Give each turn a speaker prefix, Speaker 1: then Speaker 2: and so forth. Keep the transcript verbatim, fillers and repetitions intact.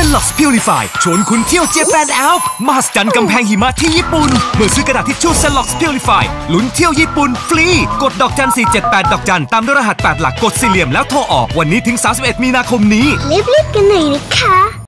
Speaker 1: Cellox Purify ชวนคุณเที่ยวเจแปนแอลป์มหัศจรรย์กำแพงหิมะที่ญี่ปุ่นเมื่อซื้อกระดาษทิชชู่ Cellox Purify ลุ้นเที่ยวญี่ปุ่นฟรีกดดอกจันสี่เจ็ดแปดดอกจันตามด้วยรหัสแปดหลักกดสี่เหลี่ยมแล้วโทรออกวันนี้ถึงสามสิบเอ็ดมีนาคมนี้
Speaker 2: รีบๆกันหน่อยนะคะ